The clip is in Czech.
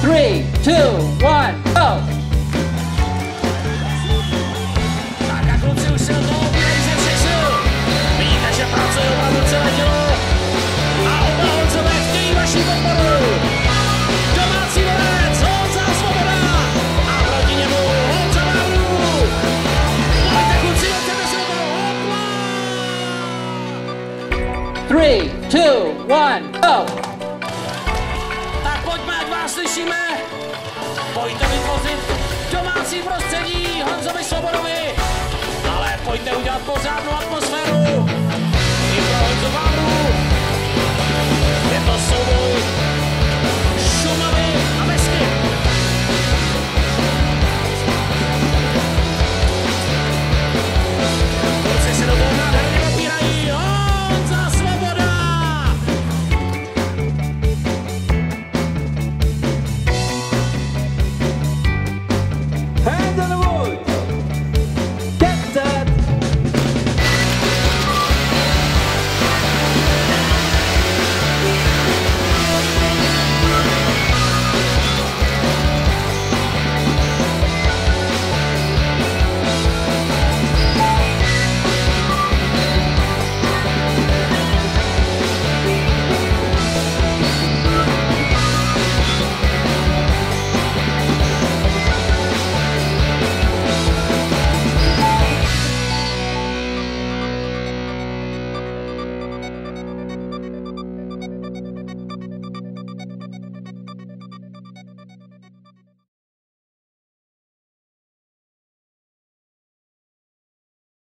3, 2, 1, go! Tak a kluci už se o toho opírají ze všech sil. Vidíte, že pracují opravdu celé tělo. A oba Honzové chtějí vaši podporu. Domácí borec Honza Svoboda. A proti němu Honza Vávru. Pojďte kluci, jdete se do toho. 3, 2, 1, go! Tak pojďme, ať vás slyšíme. Pojďte vytvořit domácí prostředí Honzovi Svobodovi. Ale pojďte udělat pořádnou atmosféru. I pro Honzu Vávru. Je to souboj